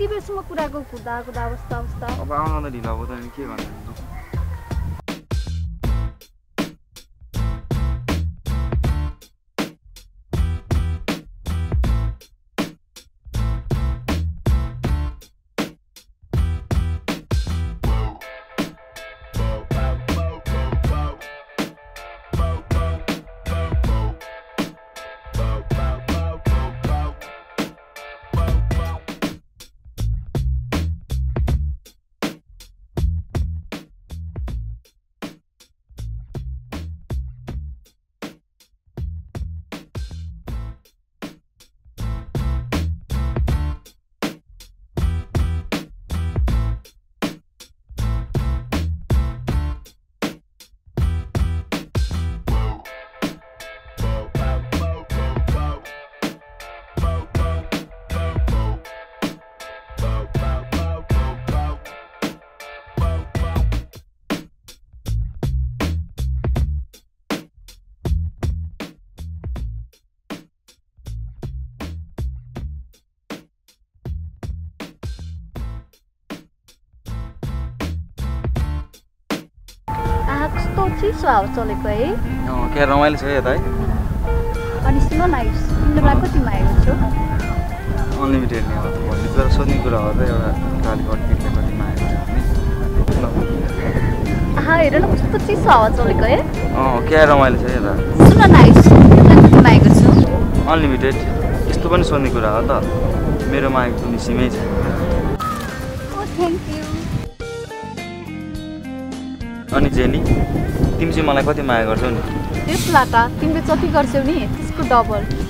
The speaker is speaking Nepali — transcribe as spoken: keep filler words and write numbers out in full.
यति बेरसम्म कुराको कुदा कुदा अवस्था अवस्था अब आउन त ढिलो भयो त के गर्नु चिसो हावा चलेको है क्या रमाइलो छ यता है अनि सुन न तिमीलाई कति मागेको छु अनलिमिटेड नि अब भन्ने तर सोध्ने कुरा हो त एउटा गाली गर्दै कति मागेको छ भने आहा हेर न कस्तो चिसो हावा चलेको है अँ क्या रमाइलो छ यता सुन न तिमीलाई कति मागेको छु अनलिमिटेड यस्तो पनि सोध्ने कुरा हो त मेरो मागेको पनि सीमै छ ओ थ्याङ्क यू अनि जेनी तिमी चाहिँ मलाई कति माया गर्छौ नि त्यसलाई त तिमीले जति गर्छौ नि त्यसको डबल